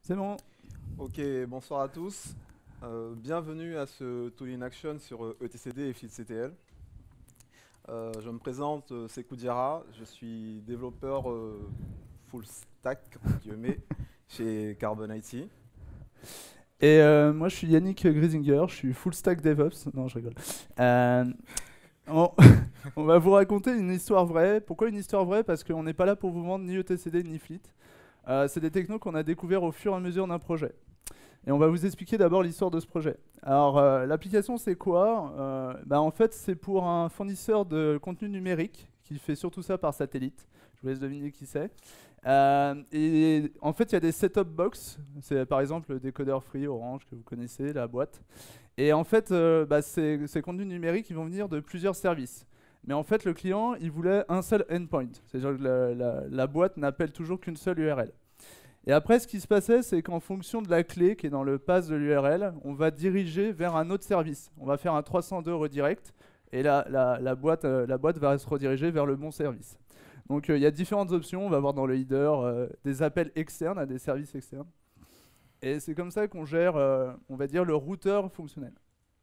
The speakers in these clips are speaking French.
C'est bon. Ok, bonsoir à tous. Bienvenue à ce Tool in Action sur ETCD et FleetCTL. Je me présente, Sekou Diarra, je suis développeur full stack entre guillemets, chez Carbon IT. Et moi, je suis Yannick Grisinger, je suis full stack DevOps. Non, je rigole. Euh, on, on va vous raconter une histoire vraie. Pourquoi une histoire vraie? Parce qu'on n'est pas là pour vous vendre ni ETCD ni Fleet. C'est des technos qu'on a découverts au fur et à mesure d'un projet. Et on va vous expliquer d'abord l'histoire de ce projet. Alors, l'application, c'est quoi? En fait, c'est pour un fournisseur de contenu numérique qui fait surtout ça par satellite. Je vous laisse deviner qui c'est. Et en fait, il y a des set-top box. C'est par exemple le décodeur Free Orange que vous connaissez, la boîte. Et en fait, ces contenus numériques, ils vont venir de plusieurs services. Mais en fait, le client, il voulait un seul endpoint. C'est-à-dire que la boîte n'appelle toujours qu'une seule URL. Et après, ce qui se passait, c'est qu'en fonction de la clé qui est dans le pass de l'URL, on va diriger vers un autre service. On va faire un 302 redirect et la boîte va se rediriger vers le bon service. Donc il y a différentes options. On va voir dans le header des appels externes à des services externes. Et c'est comme ça qu'on gère, on va dire, le routeur fonctionnel.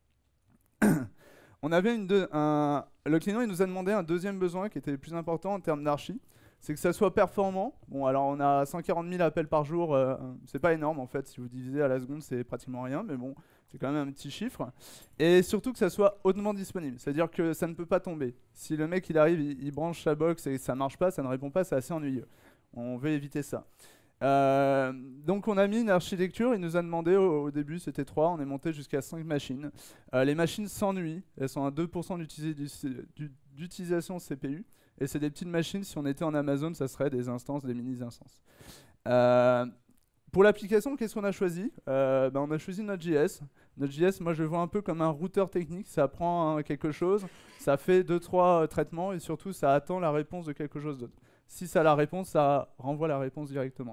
Le client il nous a demandé un deuxième besoin qui était le plus important en termes d'archi, c'est que ça soit performant. Bon, alors on a 140 000 appels par jour, c'est pas énorme en fait, si vous divisez à la seconde, c'est pratiquement rien, mais bon, c'est quand même un petit chiffre. Et surtout que ça soit hautement disponible, c'est-à-dire que ça ne peut pas tomber. Si le mec il arrive, il branche sa box et ça marche pas, ça ne répond pas, c'est assez ennuyeux. On veut éviter ça. Donc on a mis une architecture, il nous a demandé au début, c'était 3, on est monté jusqu'à 5 machines. Les machines s'ennuient, elles sont à 2% d'utilisation CPU, et c'est des petites machines, si on était en Amazon, ça serait des instances, des mini-instances. Euh, pour l'application, qu'est-ce qu'on a choisi? On a choisi Node.js. Node.js, moi je le vois un peu comme un routeur technique, ça prend quelque chose, ça fait 2-3 traitements, et surtout ça attend la réponse de quelque chose d'autre. Si ça a la réponse, ça renvoie la réponse directement.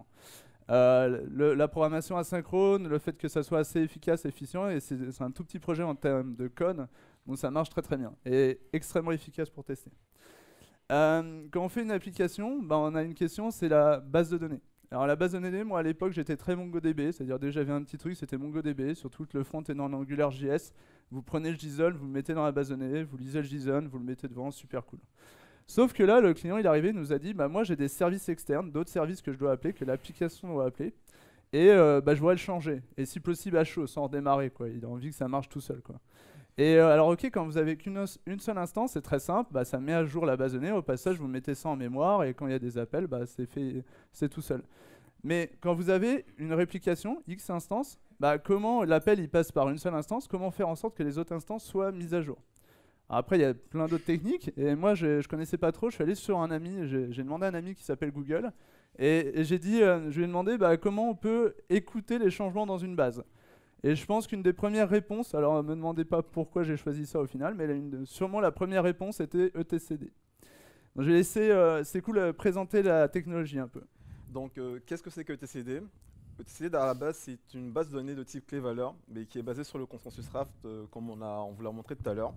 La programmation asynchrone, le fait que ça soit assez efficace, efficient, et c'est un tout petit projet en termes de code, donc ça marche très très bien, et extrêmement efficace pour tester. Quand on fait une application, on a une question, c'est la base de données. Alors la base de données, moi à l'époque j'étais très MongoDB, c'est-à-dire déjà j'avais un petit truc, c'était MongoDB, surtout que le front est en AngularJS. Vous prenez le JSON, vous le mettez dans la base de données, vous lisez le JSON, vous le mettez devant, super cool. Sauf que là, le client, il est arrivé, il nous a dit, moi j'ai des services externes, d'autres services que je dois appeler, que l'application doit appeler, et je voudrais le changer. Et si possible à chaud, sans redémarrer, quoi. Il a envie que ça marche tout seul, quoi. Et alors ok, quand vous avez une seule instance, c'est très simple, ça met à jour la base de données, au passage vous mettez ça en mémoire, et quand il y a des appels, c'est tout seul. Mais quand vous avez une réplication, X instances, comment l'appel il passe par une seule instance, comment faire en sorte que les autres instances soient mises à jour? Après, il y a plein d'autres techniques. Et moi, je ne connaissais pas trop. Je suis allé sur un ami. J'ai demandé à un ami qui s'appelle Google. Et j'ai dit, je lui ai demandé comment on peut écouter les changements dans une base. Et je pense qu'une des premières réponses, alors ne me demandez pas pourquoi j'ai choisi ça au final, mais sûrement la première réponse était ETCD. Donc je vais laisser, c'est cool, présenter la technologie un peu. Donc qu'est-ce que c'est que ETCD? ETCD à la base c'est une base de données de type clé-valeur, mais qui est basée sur le consensus Raft comme on vous l'a montré tout à l'heure.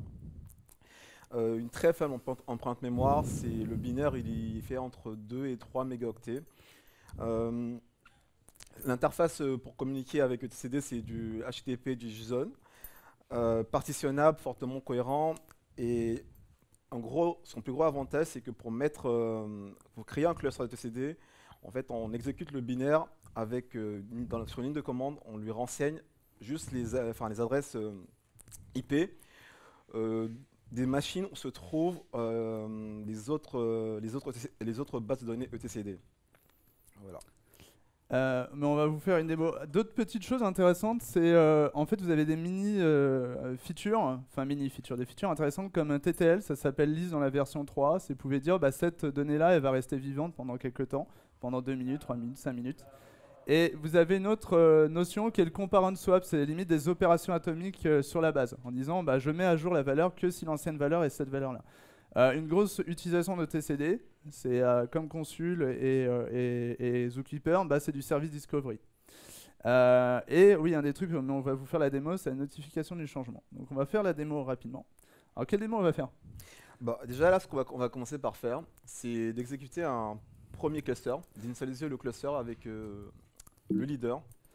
Une très faible empreinte mémoire, c'est le binaire, il fait entre 2 et 3 mégaoctets. L'interface pour communiquer avec ETCD, c'est du HTTP, du JSON, partitionnable, fortement cohérent, et en gros, son plus gros avantage, c'est que pour créer un cluster ETCD, en fait, on exécute le binaire avec, sur une ligne de commande, on lui renseigne juste les adresses IP des machines où se trouvent les autres bases de données ETCD. Voilà. Mais on va vous faire une démo. D'autres petites choses intéressantes, c'est en fait vous avez des mini features, enfin mini features, des features intéressantes comme un TTL, ça s'appelle list dans la version 3. Vous pouvez dire cette donnée-là, elle va rester vivante pendant quelques temps, pendant 2 minutes, 3 minutes, 5 minutes. Et vous avez une autre notion qui est le comparand swap, c'est limite des opérations atomiques sur la base, en disant je mets à jour la valeur que si l'ancienne valeur est cette valeur-là. Une grosse utilisation de TCD, c'est comme Consul et Zookeeper, c'est du service discovery. Et oui, un des trucs, mais on va vous faire la démo, c'est la notification du changement. Donc on va faire la démo rapidement. Alors quelle démo on va faire? Déjà là, ce qu'on va commencer par faire, c'est d'exécuter un premier cluster, d'initialiser le cluster avec le leader.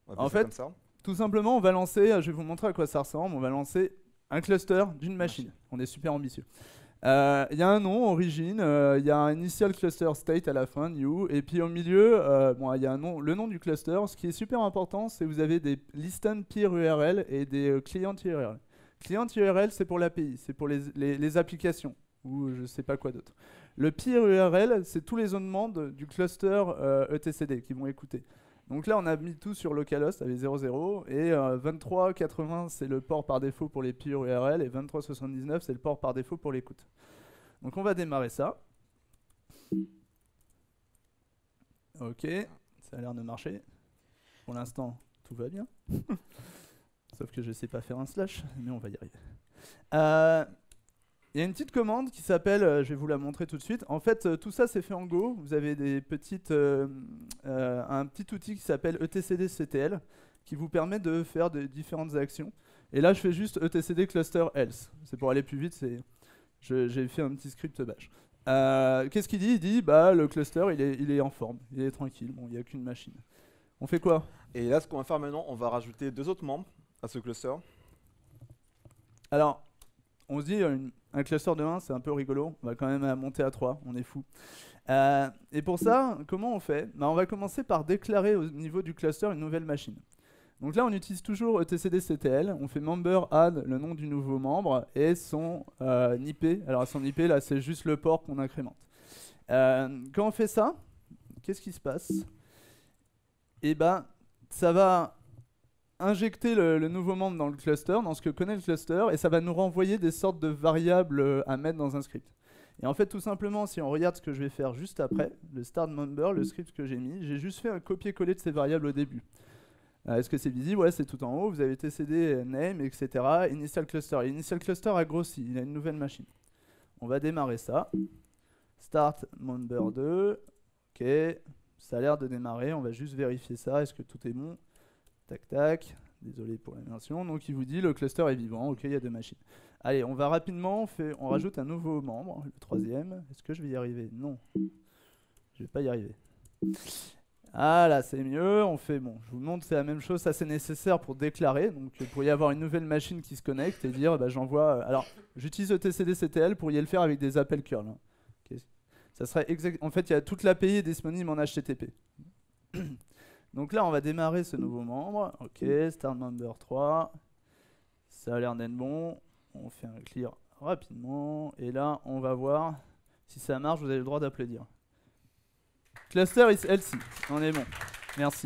On va En appeler ça fait, comme ça. tout simplement, on va lancer, je vais vous montrer à quoi ça ressemble, on va lancer un cluster d'une machine. On est super ambitieux. Il y a un nom, origine, il y a un initial cluster state à la fin, new, et puis au milieu, bon, il y a un nom, le nom du cluster. Ce qui est super important, c'est que vous avez des listen peer URL et des client URL. Client URL, c'est pour l'API, c'est pour les applications, ou je sais pas quoi d'autre. Le peer URL, c'est tous les demandes du cluster etcd qui vont écouter. Donc là, on a mis tout sur localhost avec 00 et 2380, c'est le port par défaut pour les peer URL et 2379, c'est le port par défaut pour l'écoute. Donc on va démarrer ça. Ok, ça a l'air de marcher. Pour l'instant, tout va bien. Sauf que je ne sais pas faire un slash, mais on va y arriver. Il y a une petite commande qui s'appelle, je vais vous la montrer tout de suite. En fait, tout ça c'est fait en Go. Vous avez un petit outil qui s'appelle etcd-ctl qui vous permet de faire de différentes actions. Et là, je fais juste etcd cluster else. C'est pour aller plus vite. J'ai fait un petit script bash. Qu'est-ce qu'il dit? Il dit bah, le cluster il est en forme, il est tranquille. Bon, il n'y a qu'une machine. On fait quoi? Et là, ce qu'on va faire maintenant, on va rajouter 2 autres membres à ce cluster. Alors, on se dit un cluster de 1, c'est un peu rigolo. On va quand même monter à 3, on est fou. Et pour ça, comment on fait? Bah, on va commencer par déclarer au niveau du cluster une nouvelle machine. Donc là, on utilise toujours etcd-ctl. On fait member add le nom du nouveau membre et son IP. Alors son IP, là, c'est juste le port qu'on incrémente. Quand on fait ça, qu'est-ce qui se passe? Et ben, ça va injecter le nouveau membre dans le cluster, dans ce que connaît le cluster, et ça va nous renvoyer des sortes de variables à mettre dans un script. Et en fait, tout simplement, si on regarde ce que je vais faire juste après, le start member, le script que j'ai mis, j'ai juste fait un copier-coller de ces variables au début. Est-ce que c'est visible? Ouais, c'est tout en haut. Vous avez tcd, name, etc. Initial cluster. Initial cluster a grossi, il a une nouvelle machine. On va démarrer ça. Start member 2. Ok, ça a l'air de démarrer. On va juste vérifier ça. Est-ce que tout est bon? Tac, tac. Désolé pour la version. Donc il vous dit le cluster est vivant. Ok, il y a 2 machines. Allez, on va rapidement, on rajoute un nouveau membre, le 3e. Est-ce que je vais y arriver? Non. Je vais pas y arriver. Ah là, c'est mieux. On fait, bon, je vous montre, c'est la même chose. Ça, c'est nécessaire pour déclarer. Donc pour y avoir une nouvelle machine qui se connecte et dire, bah, j'envoie. Alors, j'utilise etcd-ctl pour y le faire avec des appels curl. Hein. Okay. Ça serait en fait, il y a toute l'API disponible en HTTP. Donc là, on va démarrer ce nouveau membre. Ok, start member 3. Ça a l'air d'être bon. On fait un clear rapidement. Et là, on va voir si ça marche. Vous avez le droit d'applaudir. Cluster is healthy. On est bon. Merci.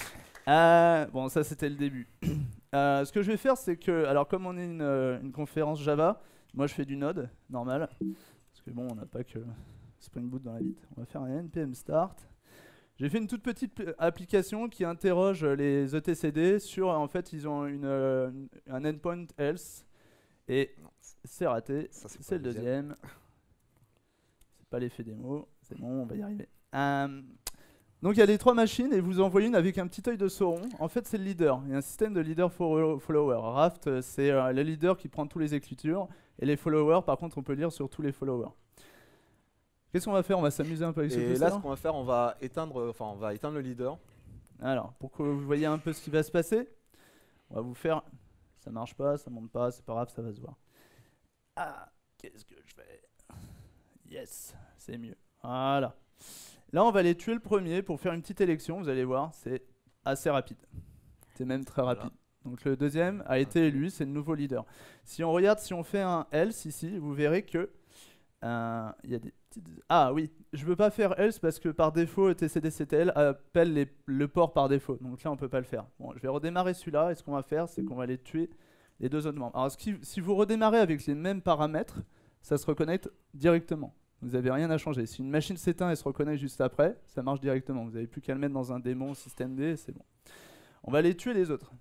Bon, ça, c'était le début. Ce que je vais faire, c'est que... Alors, comme on est une conférence Java, moi, je fais du Node, normal. Parce que bon, on n'a pas que Spring Boot dans la vie. On va faire un npm start. J'ai fait une toute petite application qui interroge les etcd sur, en fait, ils ont un endpoint else, et c'est raté, c'est le deuxième. C'est pas l'effet démo, c'est bon, on va y arriver. Donc il y a les 3 machines, et vous envoyez une avec un petit œil de Sauron. En fait, c'est le leader, il y a un système de leader-follower. Raft, c'est le leader qui prend tous les écritures, et les followers, par contre, on peut lire sur tous les followers. Qu'est-ce qu'on va faire? On va s'amuser un peu avec ce cluster. Et là, ce qu'on va faire, on va éteindre le leader. Alors, pour que vous voyez un peu ce qui va se passer, on va vous faire... Ça marche pas, ça monte pas, c'est pas grave, ça va se voir. Ah, qu'est-ce que je fais? Yes, c'est mieux. Voilà. Là, on va aller tuer le premier pour faire une petite élection, vous allez voir, c'est assez rapide. C'est même très rapide. Donc le deuxième a été élu, c'est le nouveau leader. Si on regarde, si on fait un else ici, vous verrez que il y a des petites... Ah oui, je veux pas faire else parce que par défaut etcd-ctl appelle le port par défaut. Donc là on peut pas le faire. Bon, je vais redémarrer celui-là et ce qu'on va faire c'est qu'on va aller tuer les 2 autres membres. Alors si vous redémarrez avec les mêmes paramètres, ça se reconnecte directement. Vous n'avez rien à changer. Si une machine s'éteint et se reconnecte juste après, ça marche directement. Vous n'avez plus qu'à le mettre dans un démon systemd et c'est bon. On va aller tuer les autres.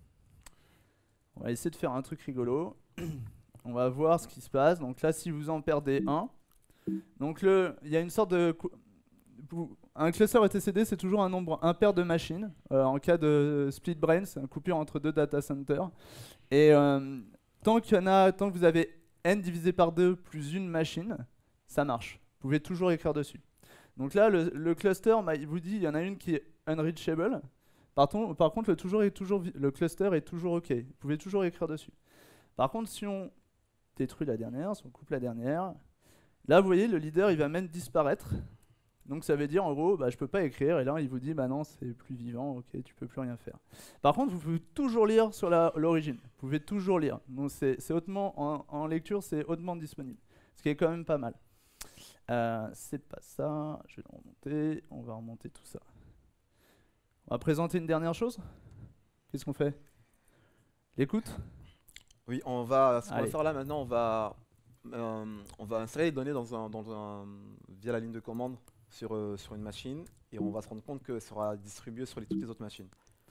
On va essayer de faire un truc rigolo. On va voir ce qui se passe. Donc là si vous en perdez un, donc il y a une sorte de... Un cluster etcd, c'est toujours un nombre impair de machines. En cas de split brain, c'est une coupure entre 2 data centers. Et tant que vous avez n divisé par 2 plus une machine, ça marche. Vous pouvez toujours écrire dessus. Donc là, le cluster, il vous dit il y en a une qui est unreachable. Par contre, le cluster est toujours OK. Vous pouvez toujours écrire dessus. Par contre, si on détruit la dernière, si on coupe la dernière, là, vous voyez, le leader, il va même disparaître. Donc ça veut dire, en gros, bah, je peux pas écrire. Et là, il vous dit, bah non, c'est plus vivant, OK, tu peux plus rien faire. Par contre, vous pouvez toujours lire sur l'origine. Vous pouvez toujours lire. Donc c'est hautement, en lecture, c'est hautement disponible. Ce qui est quand même pas mal. C'est pas ça. Je vais le remonter. On va remonter tout ça. On va présenter une dernière chose. Qu'est-ce qu'on fait? L'écoute? Oui, ce qu'on va Allez. faire là maintenant, on va insérer les données via la ligne de commande sur une machine et on va se rendre compte que ça sera distribué sur toutes les autres machines.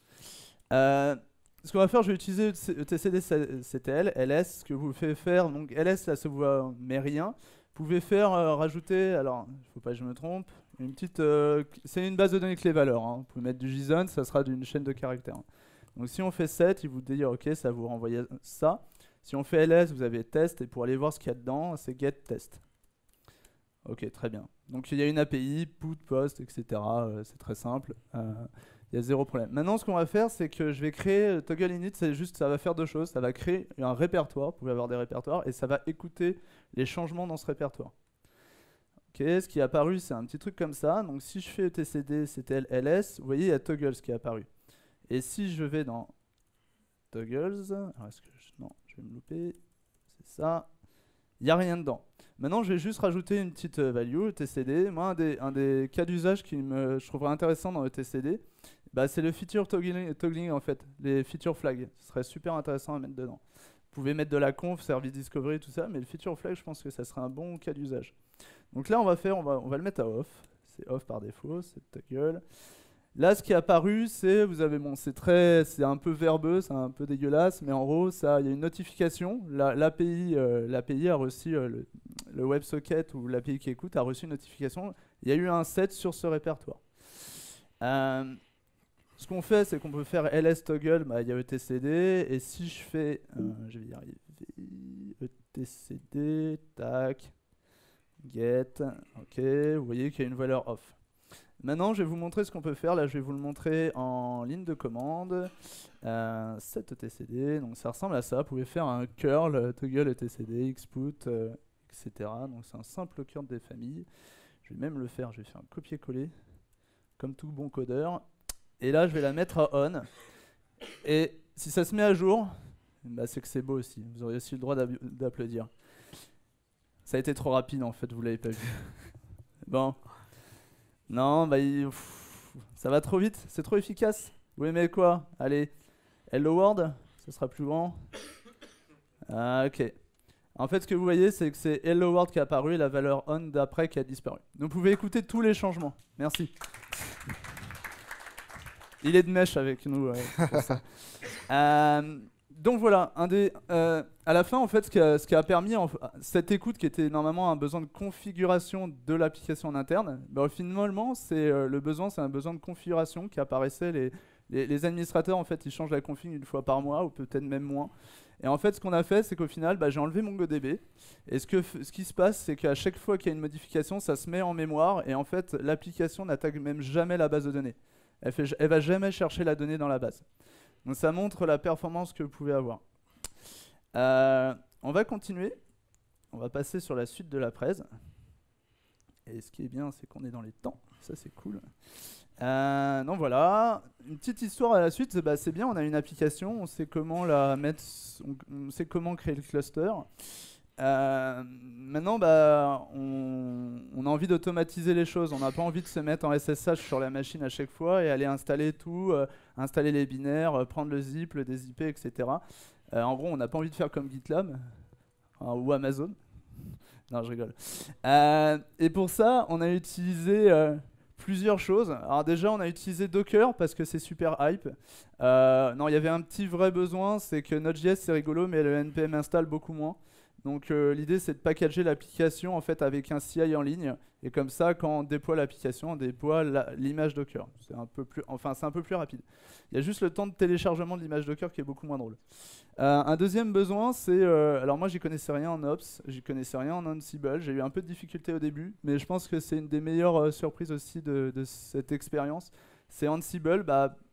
Ce qu'on va faire, je vais utiliser etcd-ctl, ls, ce que vous fait faire. Donc ls, là, ça vous met rien. Vous pouvez faire rajouter, alors, il ne faut pas que je me trompe, une petite. C'est une base de données clé-valeur. Hein. Vous pouvez mettre du JSON, ça sera d'une chaîne de caractères. Donc si on fait set, il vous dit OK, ça vous renvoie ça. Si on fait ls, vous avez test, et pour aller voir ce qu'il y a dedans, c'est get test. OK, très bien. Donc il y a une API, put, post, etc. C'est très simple. Il y a zéro problème. Maintenant, ce qu'on va faire, c'est que je vais créer toggle init. C'est juste, ça va faire deux choses. Ça va créer un répertoire. Vous pouvez avoir des répertoires et ça va écouter les changements dans ce répertoire. Ok, ce qui est apparu, c'est un petit truc comme ça. Donc si je fais etcd-ctl ls, vous voyez, il y a toggles qui est apparu. Et si je vais dans toggles, alors est-ce que non, je vais me louper. C'est ça. Il n'y a rien dedans. Maintenant, je vais juste rajouter une petite value, etcd. Moi, un des cas d'usage je trouverais intéressant dans etcd, bah, c'est le feature toggling en fait, les feature flags. Ce serait super intéressant à mettre dedans. Vous pouvez mettre de la conf, service discovery, tout ça, mais le feature flag, je pense que ça serait un bon cas d'usage. Donc là, on va le mettre à off. C'est off par défaut, c'est toggle. Là, ce qui est apparu, c'est, vous avez, bon, c'est un peu verbeux, c'est un peu dégueulasse, mais en gros, il y a une notification. L'API a reçu, le WebSocket ou l'API qui écoute a reçu une notification. Il y a eu un set sur ce répertoire. Ce qu'on fait, c'est qu'on peut faire ls toggle, bah, il y a etcd, et si je fais, je vais y arriver, etcd, tac, get, ok, vous voyez qu'il y a une valeur off. Maintenant, je vais vous montrer ce qu'on peut faire. Là, je vais vous le montrer en ligne de commande. Set etcd, donc ça ressemble à ça. Vous pouvez faire un curl toggle etcd, xput, etc. Donc c'est un simple curl des familles. Je vais même le faire. Je vais faire un copier-coller, comme tout bon codeur. Et là, je vais la mettre à on. Et si ça se met à jour, bah, c'est que c'est beau aussi. Vous aurez aussi le droit d'applaudir. Ça a été trop rapide en fait, vous l'avez pas vu. Bon. Non, bah ça va trop vite, c'est trop efficace. Vous aimez quoi? Allez, hello world, ça sera plus grand. Ah, ok. En fait, ce que vous voyez, c'est que c'est hello world qui est apparu et la valeur on d'après qui a disparu. Donc vous pouvez écouter tous les changements. Merci. Il est de mèche avec nous. Pour ça. Donc voilà, à la fin, en fait, ce qui a permis cette écoute qui était normalement un besoin de configuration de l'application en interne, bah, finalement, c'est un besoin de configuration qui apparaissait. Les administrateurs, en fait, ils changent la config une fois par mois ou peut-être même moins. Et en fait, ce qu'on a fait, c'est qu'au final, bah, j'ai enlevé MongoDB. Et ce qui se passe, c'est qu'à chaque fois qu'il y a une modification, ça se met en mémoire. Et en fait, l'application n'attaque même jamais la base de données. Elle va jamais chercher la donnée dans la base. Donc ça montre la performance que vous pouvez avoir. On va continuer. On va passer sur la suite de la presse. Et ce qui est bien, c'est qu'on est dans les temps. Ça, c'est cool. Donc voilà, une petite histoire à la suite. Bah, c'est bien, on a une application, on sait comment la mettre, on sait comment créer le cluster. Maintenant, bah, on a envie d'automatiser les choses. On n'a pas envie de se mettre en SSH sur la machine à chaque fois et aller installer tout, installer les binaires, prendre le zip, le dézipper, etc. En gros, on n'a pas envie de faire comme GitLab ou Amazon. Non, je rigole. Et pour ça, on a utilisé plusieurs choses. Alors déjà, on a utilisé Docker parce que c'est super hype. Non, il y avait un petit vrai besoin, c'est que Node.js c'est rigolo, mais le npm install beaucoup moins. Donc l'idée c'est de packager l'application en fait avec un CI en ligne et comme ça quand on déploie l'application on déploie l'image Docker. C'est un peu plus rapide. Il y a juste le temps de téléchargement de l'image Docker qui est beaucoup moins drôle. Un deuxième besoin c'est alors moi j'y connaissais rien en Ops, j'y connaissais rien en Ansible, j'ai eu un peu de difficulté au début mais je pense que c'est une des meilleures surprises aussi de cette expérience. C'est Ansible, bah,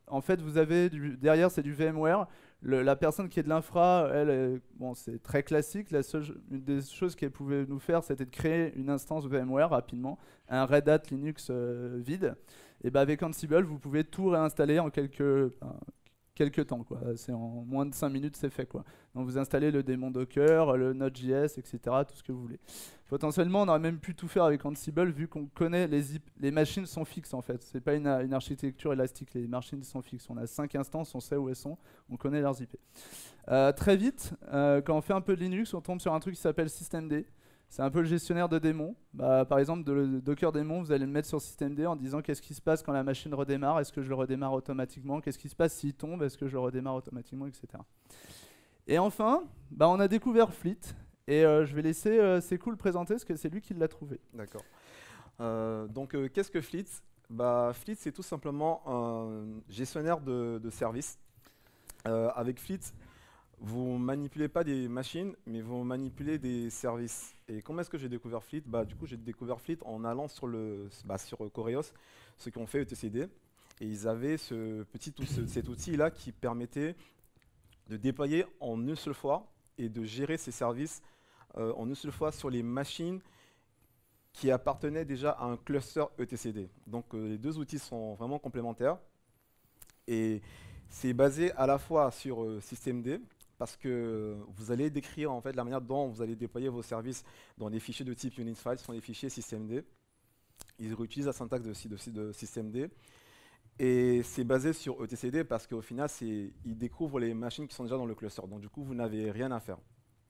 en fait, vous avez derrière, c'est du VMware. La personne qui est de l'infra, elle, bon, c'est très classique. Une des choses qu'elle pouvait nous faire, c'était de créer une instance VMware rapidement, un Red Hat Linux vide. Et ben avec Ansible, vous pouvez tout réinstaller en quelques temps, quoi. C'est en moins de 5 minutes, c'est fait, quoi. Donc vous installez le démon Docker, le Node.js, etc., tout ce que vous voulez. Potentiellement, on aurait même pu tout faire avec Ansible vu qu'on connaît les machines sont fixes en fait. C'est pas une architecture élastique, les machines sont fixes. On a 5 instances, on sait où elles sont, on connaît leurs IP. Très vite, quand on fait un peu de Linux, on tombe sur un truc qui s'appelle systemd. C'est un peu le gestionnaire de démons. Par exemple, le Docker démon, vous allez le mettre sur systemd en disant qu'est-ce qui se passe quand la machine redémarre, est-ce que je le redémarre automatiquement, qu'est-ce qui se passe s'il tombe, est-ce que je le redémarre automatiquement, etc. Et enfin, on a découvert Fleet. Et je vais laisser C'est Cool présenter parce que c'est lui qui l'a trouvé. D'accord. Donc, qu'est-ce que Fleet? Fleet, c'est tout simplement un gestionnaire de services. Avec Fleet, vous ne manipulez pas des machines, mais vous manipulez des services. Et comment est-ce que j'ai découvert Fleet? Du coup, j'ai découvert Fleet en allant sur Koreos, ce qu'ont fait etcd. Et ils avaient cet outil-là qui permettait de déployer en une seule fois et de gérer ces services en une seule fois sur les machines qui appartenaient déjà à un cluster etcd. Donc les deux outils sont vraiment complémentaires. Et c'est basé à la fois sur systemd, parce que vous allez décrire en fait la manière dont vous allez déployer vos services dans des fichiers de type unit file, ce sont des fichiers systemd. Ils réutilisent la syntaxe de systemd. Et c'est basé sur etcd parce qu'au final, ils découvrent les machines qui sont déjà dans le cluster. Donc du coup, vous n'avez rien à faire.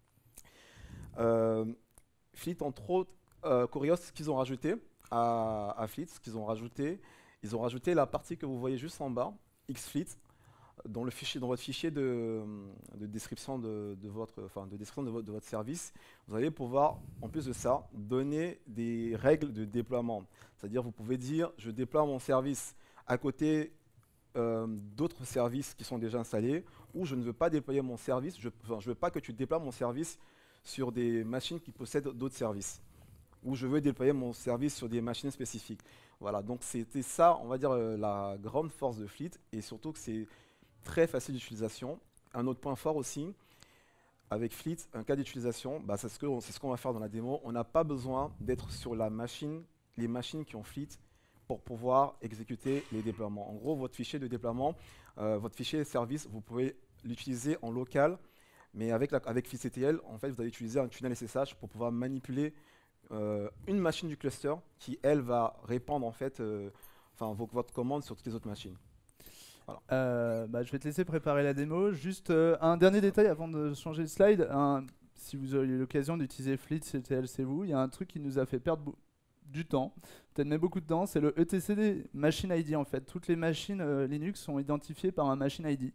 Fleet, entre autres, Koreos, ce qu'ils ont rajouté à Fleet, ils ont rajouté la partie que vous voyez juste en bas, Xfleet, dans votre fichier de description de votre service. Vous allez pouvoir, en plus de ça, donner des règles de déploiement. C'est-à-dire, vous pouvez dire, je déploie mon service à côté d'autres services qui sont déjà installés, ou je ne veux pas déployer mon service, je ne veux pas que tu déploies mon service sur des machines qui possèdent d'autres services, ou je veux déployer mon service sur des machines spécifiques. Voilà, donc c'était ça, on va dire, la grande force de Fleet, et surtout que c'est très facile d'utilisation. Un autre point fort aussi, avec Fleet, un cas d'utilisation, c'est ce qu'on va faire dans la démo. On n'a pas besoin d'être sur les machines qui ont Fleet pour pouvoir exécuter les déploiements. En gros, votre fichier de déploiement, votre fichier service, vous pouvez l'utiliser en local, mais avec FleetCTL, en fait, vous allez utiliser un tunnel SSH pour pouvoir manipuler une machine du cluster qui, elle, va répandre en fait, votre commande sur toutes les autres machines. Voilà. Je vais te laisser préparer la démo. Juste un dernier détail avant de changer de slide. Si vous avez eu l'occasion d'utiliser FleetCTL, c'est vous. Il y a un truc qui nous a fait perdre du temps, peut-être même beaucoup de temps, c'est le etcd machine ID en fait. Toutes les machines Linux sont identifiées par un machine ID.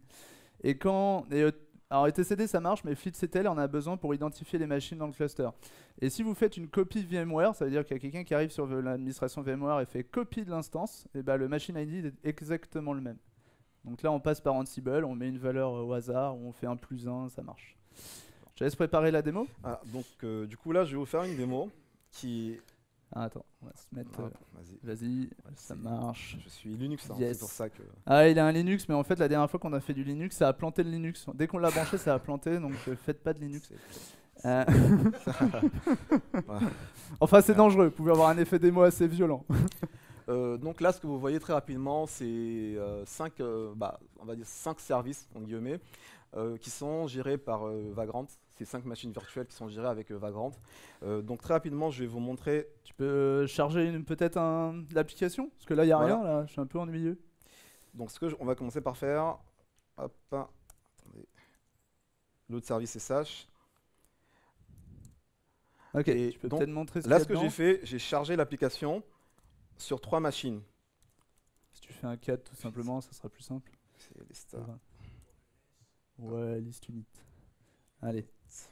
Alors etcd ça marche, mais FleetCTL en a besoin pour identifier les machines dans le cluster. Et si vous faites une copie VMware, ça veut dire qu'il y a quelqu'un qui arrive sur l'administration VMware et fait copie de l'instance, et le machine ID est exactement le même. Donc là on passe par Ansible, on met une valeur au hasard, on fait 1+1, ça marche. Je laisse préparer la démo. Du coup là je vais vous faire une démo qui... attends, on va se mettre... Vas-y, ça marche. Je suis Linux, yes. C'est pour ça que... Il a un Linux, mais en fait la dernière fois qu'on a fait du Linux, ça a planté le Linux. Dès qu'on l'a branché, ça a planté, donc faites pas de Linux. Enfin c'est dangereux, vous pouvez avoir un effet démo assez violent. Donc là, ce que vous voyez très rapidement, c'est 5 services, en guillemets, qui sont gérés par Vagrant. C'est 5 machines virtuelles qui sont gérées avec Vagrant. Donc très rapidement, je vais vous montrer... Tu peux charger peut-être l'application? Parce que là, il n'y a rien, là. Je suis un peu ennuyeux. Donc on va commencer par faire... Hop, attendez. L'autre service SSH. Ok, tu peux peut-être montrer ce là, ce que j'ai fait, j'ai chargé l'application sur 3 machines. Si tu fais un 4 tout simplement, ça sera plus simple. C'est les stars. Ouais, list unit. Allez.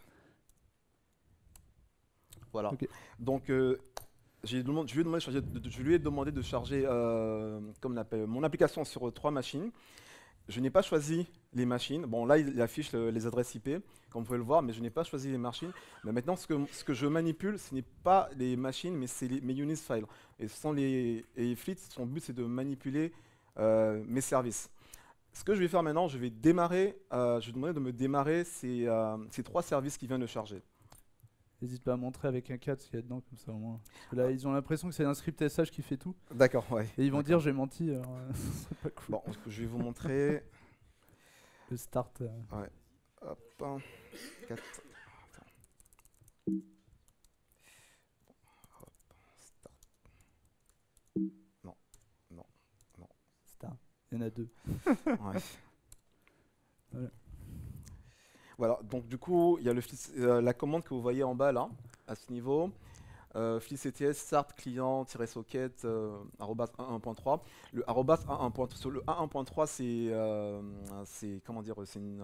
Voilà. Okay. Donc, je lui ai demandé de charger mon application sur 3 machines. Je n'ai pas choisi les machines. Bon, là, il affiche les adresses IP, comme vous pouvez le voir, mais je n'ai pas choisi les machines. Mais maintenant, ce que je manipule, ce n'est pas les machines, mais c'est mes unit files. Et Fleet, son but, c'est de manipuler mes services. Ce que je vais faire maintenant, je vais démarrer, je vais demander de me démarrer ces 3 services qui viennent de charger. N'hésite pas à montrer avec un 4 ce qu'il y a dedans, comme ça au moins. Parce que là, ils ont l'impression que c'est un script SH qui fait tout. D'accord, ouais. Et ils vont dire j'ai menti, alors c'est pas cool. Bon, je vais vous montrer. Le start. Ouais. Hop, 4. Start. Il y en a 2. Ouais. Voilà. Voilà, donc du coup, il y a la commande que vous voyez en bas là, à ce niveau. FleetCTS start client-socket arrobas 1.3. Le arrobas 1.3, sur le 1.3 c'est comment dire,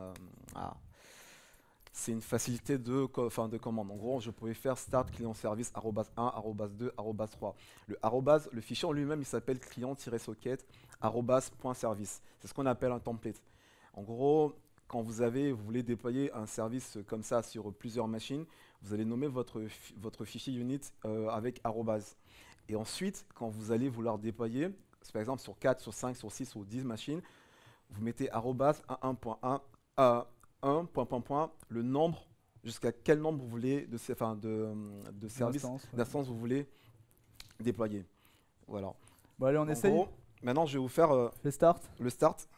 c'est une facilité de commande. En gros, je pouvais faire start client service arrobas 1, arrobas 2, arrobas 3. Le fichier en lui-même, il s'appelle client-socket arrobas.service. C'est ce qu'on appelle un template. En gros, quand vous voulez déployer un service comme ça sur plusieurs machines, vous allez nommer votre fichier unit avec arrobas. Et ensuite, quand vous allez vouloir déployer, par exemple sur 4, sur 5, sur 6 ou 10 machines, vous mettez arrobas 1.1 à 1, le nombre, jusqu'à quel nombre vous voulez de services, d'instances vous voulez déployer. Voilà. Bon allez, on essaye. Gros, maintenant, je vais vous faire Fais start. le start.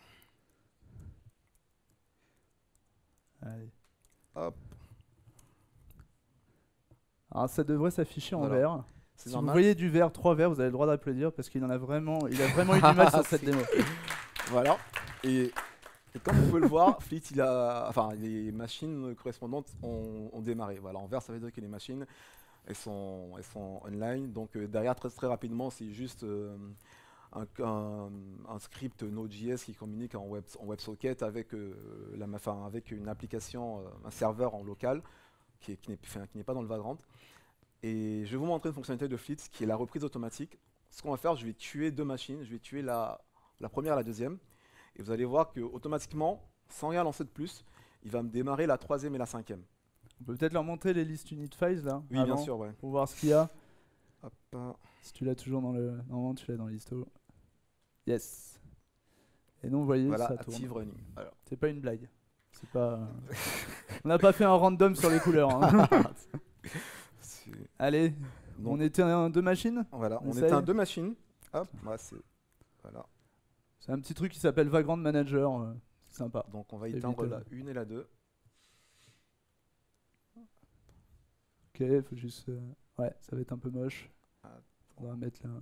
Allez. Hop. Alors ça devrait s'afficher en Voilà. vert. C'est Si vous normal. voyez du vert, 3 verts, vous avez le droit d'applaudir parce qu'il a vraiment eu du mal sur cette démo. Voilà. Et comme vous pouvez le voir, Fleet, les machines correspondantes ont démarré. Voilà. En vert, ça veut dire que les machines, elles sont online. Donc derrière, très rapidement, c'est juste un script Node.js qui communique en WebSocket avec une application, un serveur en local qui n'est pas dans le Vagrant. Et je vais vous montrer une fonctionnalité de Fleet qui est la reprise automatique. Ce qu'on va faire, je vais tuer 2 machines. Je vais tuer la première et la deuxième. Et vous allez voir que automatiquement, sans rien lancer de plus, il va me démarrer la 3e et la 5e. On peut peut-être leur montrer les listes unit files là. Oui, avant, bien sûr, ouais. Pour voir ce qu'il y a. Hop. Si tu l'as toujours dans le. Normalement, tu l'as dans l'histo. Yes. Et donc, vous voyez, Voilà, ça tourne. active running. Alors. C'est pas une blague. C'est pas. On n'a pas fait un random sur les couleurs. Hein. Allez, Donc, on était en 2 machines. voilà, on essaye. éteint 2 machines. Hop, voilà. C'est un petit truc qui s'appelle Vagrant Manager. C'est sympa. Donc on va Évite, éteindre la 1 et la 2. Ok, faut juste. Ouais, ça va être un peu moche. Attends. On va mettre là.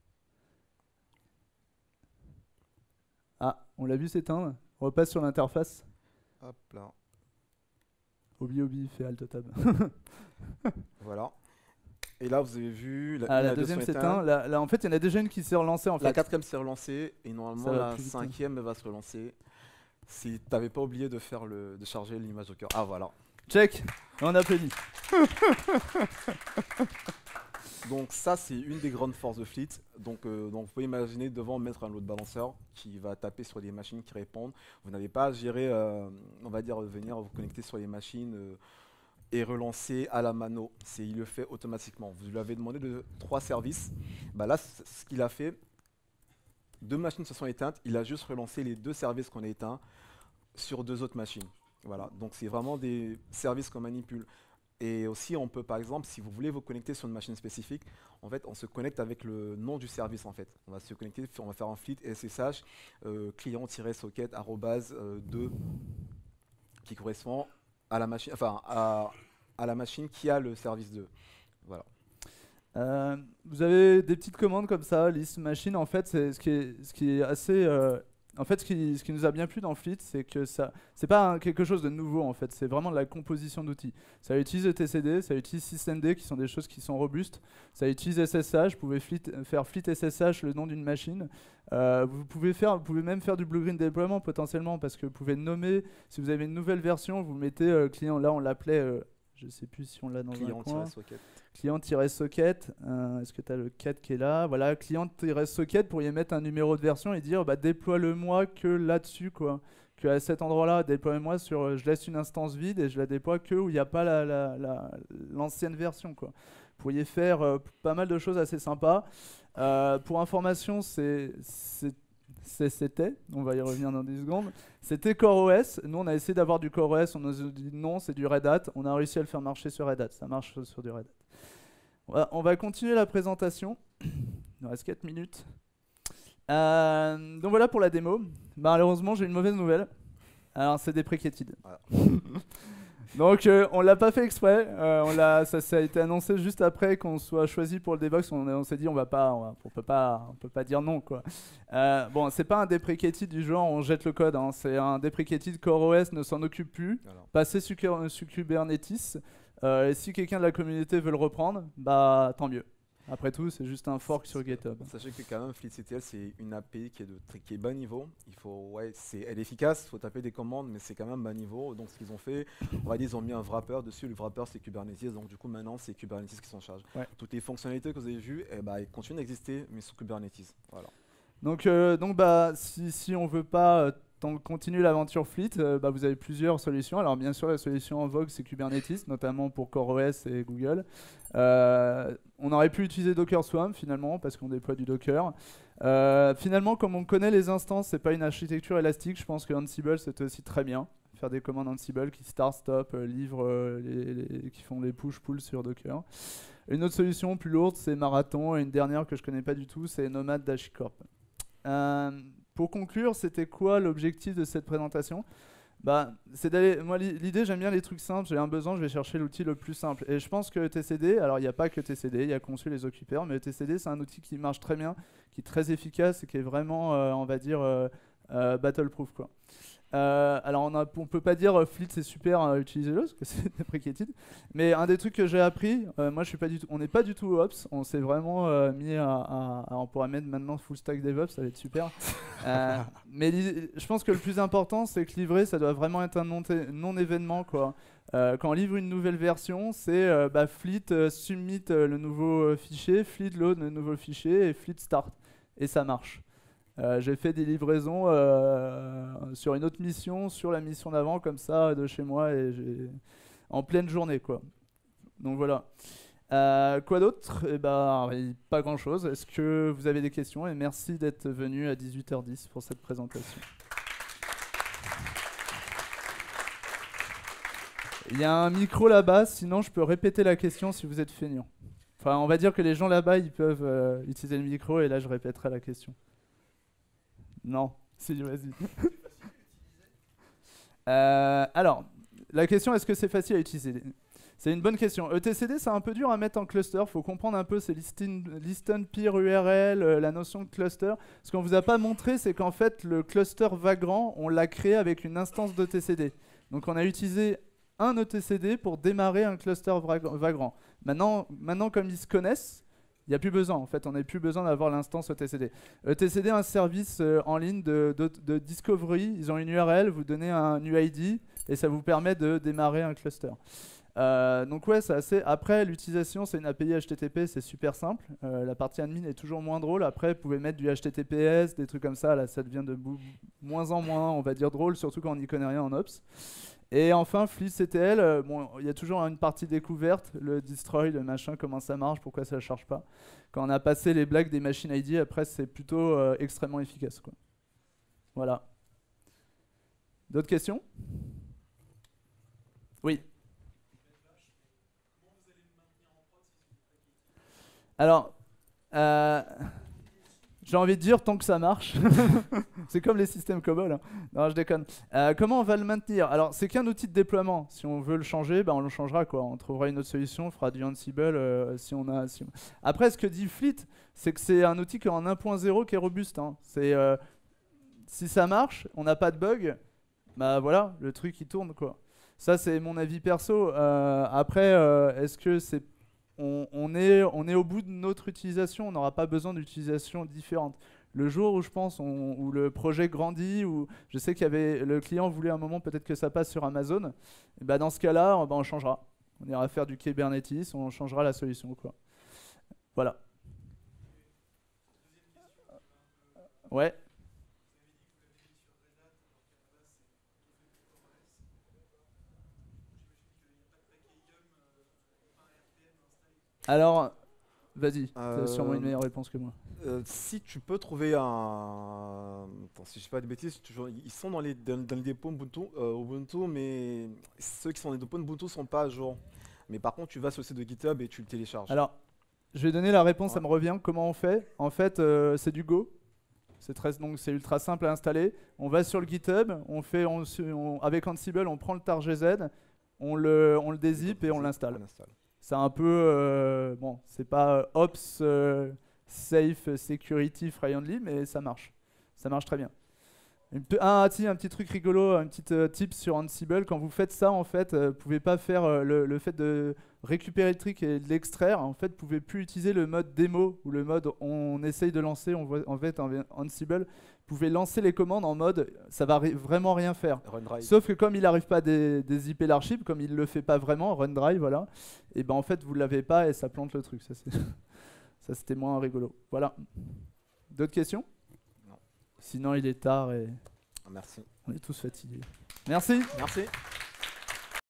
Ah, on l'a vu s'éteindre. On repasse sur l'interface. Hop là. Obi fait Alt Tab. Voilà. Et là, vous avez vu Ah, une, la la deuxième sont s'éteint. éteintes. Là, en fait, il y en a déjà une qui s'est relancée en fait. La 4e s'est relancée et normalement Ça va la plus vite, 5e va se relancer. Si t'avais pas oublié de charger l'image Docker. Ah voilà. Check. Et on applaudit. Donc ça c'est une des grandes forces de Fleet. Donc vous pouvez imaginer devant mettre un load balancer qui va taper sur des machines qui répondent. Vous n'avez pas à gérer, on va dire venir vous connecter sur les machines et relancer à la mano. Il le fait automatiquement. Vous lui avez demandé de 3 services. Bah là ce qu'il a fait, 2 machines se sont éteintes. Il a juste relancé les 2 services qu'on a éteints sur 2 autres machines. Voilà. Donc c'est vraiment des services qu'on manipule. Et aussi, on peut, par exemple, si vous voulez vous connecter sur une machine spécifique, en fait, on se connecte avec le nom du service, en fait. On va se connecter, on va faire un fleet SSH client-socket @2 qui correspond à la machine, à la machine qui a le service 2. Voilà. Vous avez des petites commandes comme ça, list machine. En fait, c'est ce qui est assez. En fait, ce qui nous a bien plu dans Fleet, c'est que c'est pas quelque chose de nouveau en fait. C'est vraiment de la composition d'outils. Ça utilise le TCD, ça utilise systemd, qui sont des choses qui sont robustes. Ça utilise SSH. Vous pouvez faire Fleet SSH le nom d'une machine. Vous pouvez même faire du blue-green déploiement potentiellement parce que vous pouvez nommer. Si vous avez une nouvelle version, vous mettez client. Là, on l'appelait. Je sais plus si on l'a dans un coin. Client-socket, est-ce que tu as le 4 qui est là? Voilà, client-socket pour y mettre un numéro de version et dire bah, déploie-le-moi que là-dessus, quoi. Que à cet endroit-là, déploie-moi sur. Je laisse une instance vide et je la déploie que où il n'y a pas l'ancienne version, quoi. Vous pourriez faire pas mal de choses assez sympas. Pour information, c'est c'était, on va y revenir dans 10 secondes, c'était CoreOS. Nous, on a essayé d'avoir du CoreOS, on nous a dit non, c'est du Red Hat. On a réussi à le faire marcher sur Red Hat, ça marche sur du Red Hat. On va continuer la présentation. Il nous reste 4 minutes. Donc voilà pour la démo. Malheureusement, j'ai une mauvaise nouvelle. Alors, c'est deprecated. Voilà. Donc, on l'a pas fait exprès. Ça a été annoncé juste après qu'on soit choisi pour le Devox. On s'est dit, on peut pas dire non, quoi. Bon, c'est pas un deprecated du genre on jette le code. Hein. C'est un deprecated CoreOS ne s'en occupe plus. Passer sur Kubernetes. Et si quelqu'un de la communauté veut le reprendre, bah tant mieux. Après tout, c'est juste un fork sur GitHub. Sachez que quand même, FleetCTL, c'est une API qui est bas niveau. Elle est efficace, il faut taper des commandes, mais c'est quand même bas niveau. Donc ce qu'ils ont fait, on va dire, ils ont mis un wrapper dessus. Le wrapper, c'est Kubernetes. Donc du coup, maintenant, c'est Kubernetes qui s'en charge. Ouais. Toutes les fonctionnalités que vous avez vues, elles continuent d'exister, mais sur Kubernetes. Voilà. Donc si on veut pas continuer l'aventure Fleet, vous avez plusieurs solutions. Alors bien sûr, la solution en vogue, c'est Kubernetes, notamment pour CoreOS et Google. On aurait pu utiliser Docker Swarm finalement, parce qu'on déploie du Docker. Finalement, comme on connaît les instances, c'est pas une architecture élastique. Je pense que Ansible, c'était aussi très bien. Faire des commandes Ansible qui start, stop, livrent, qui font les push-pull sur Docker. Une autre solution plus lourde, c'est Marathon. Et une dernière que je connais pas du tout, c'est Nomad d'HashiCorp. Pour conclure, c'était quoi l'objectif de cette présentation ? C'est d'aller. Moi, l'idée, j'aime bien les trucs simples. J'ai un besoin, je vais chercher l'outil le plus simple. Et je pense que TCD, alors il n'y a pas que TCD, il y a Consul les Occupeurs, mais TCD, c'est un outil qui marche très bien, qui est très efficace et qui est vraiment, on va dire, battle-proof, quoi. Alors on peut pas dire Fleet c'est super, utilisez-le parce que c'est deprecated. Mais un des trucs que j'ai appris, moi je suis pas du tout, on n'est pas du tout Ops, on s'est vraiment mis on pourrait mettre maintenant full stack DevOps, ça va être super. Mais je pense que le plus important c'est que livrer ça doit vraiment être un non-événement quoi. Quand on livre une nouvelle version, c'est Fleet submit le nouveau fichier, Fleet load le nouveau fichier et Fleet start et ça marche. J'ai fait des livraisons sur une autre mission, sur la mission d'avant, comme ça, de chez moi, et en pleine journée, quoi. Donc voilà. Quoi d'autre ? Pas grand-chose. Est-ce que vous avez des questions ? Et merci d'être venu à 18h10 pour cette présentation. Il y a un micro là-bas, sinon je peux répéter la question si vous êtes feignant. Enfin, on va dire que les gens là-bas, ils peuvent utiliser le micro, et là, je répéterai la question. Non, si, vas-y. Alors, la question, est-ce que c'est facile à utiliser ? C'est une bonne question. etcd, c'est un peu dur à mettre en cluster. Il faut comprendre un peu, c'est listen peer URL, la notion de cluster. Ce qu'on ne vous a pas montré, c'est qu'en fait, le cluster Vagrant, on l'a créé avec une instance d'etcd. Donc, on a utilisé un etcd pour démarrer un cluster Vagrant. Maintenant, comme ils se connaissent, il n'y a plus besoin, en fait, on n'a plus besoin d'avoir l'instance etcd. etcd est un service en ligne de discovery, ils ont une URL, vous donnez un UID et ça vous permet de démarrer un cluster. Donc ouais, c'est assez. Après, l'utilisation, c'est une API HTTP, c'est super simple. La partie admin est toujours moins drôle. Après, vous pouvez mettre du HTTPS, des trucs comme ça, là, ça devient de moins en moins, on va dire, drôle, surtout quand on n'y connaît rien en Ops. Et enfin, FleetCTL, il y a toujours une partie découverte, le destroy, le machin, comment ça marche, pourquoi ça ne charge pas. Quand on a passé les blagues des machines ID, après, c'est plutôt extrêmement efficace, quoi. Voilà. D'autres questions ? Oui. Alors, j'ai envie de dire tant que ça marche. C'est comme les systèmes COBOL. Hein. Non, je déconne. Comment on va le maintenir ? Alors, c'est qu'un outil de déploiement. Si on veut le changer, on le changera, quoi. On trouvera une autre solution, on fera du Ansible Après, ce que dit Fleet, c'est que c'est un outil qui est en 1.0 qui est robuste. Hein. Si ça marche, on n'a pas de bug, voilà, le truc il tourne, quoi. Ça, c'est mon avis perso. Après, est-ce que c'est on est au bout de notre utilisation, on n'aura pas besoin d'utilisation différente. Le jour où je pense où le projet grandit, où je sais le client voulait à un moment peut-être que ça passe sur Amazon, et dans ce cas-là, on changera. On ira faire du Kubernetes, on changera la solution, quoi. Voilà. Ouais. Alors, Vas-y, t'as sûrement une meilleure réponse que moi. Si tu peux trouver un... Attends, si je ne fais pas de bêtises, ils sont dans les dépôts Ubuntu, mais ceux qui sont dans les dépôts Ubuntu ne sont pas à jour. Mais par contre, tu vas sur le site de GitHub et tu le télécharges. Alors, je vais donner la réponse, Ouais. ça me revient. Comment on fait? En fait, c'est du Go. Donc c'est ultra simple à installer. On va sur le GitHub, avec Ansible, on prend le tar gz, on le dézip et on l'installe. C'est un peu, bon, c'est pas Ops, Safe, Security, Friendly, mais ça marche. Ça marche très bien. Un petit truc rigolo, un petit tip sur Ansible. Quand vous faites ça, en fait, vous pouvez pas faire le fait de récupérer le truc et de l'extraire. En fait, vous pouvez plus utiliser le mode démo ou le mode on essaye de lancer. En fait, en Ansible, vous pouvez lancer les commandes en mode ça va vraiment rien faire. Run drive. Sauf que comme il n'arrive pas à dézipper l'archive, comme il le fait pas vraiment, run drive, voilà. Et ben en fait, vous l'avez pas et ça plante le truc. Ça c'était moins rigolo. Voilà. D'autres questions? Non. Sinon, il est tard et Merci. on est tous fatigués. Merci. Merci.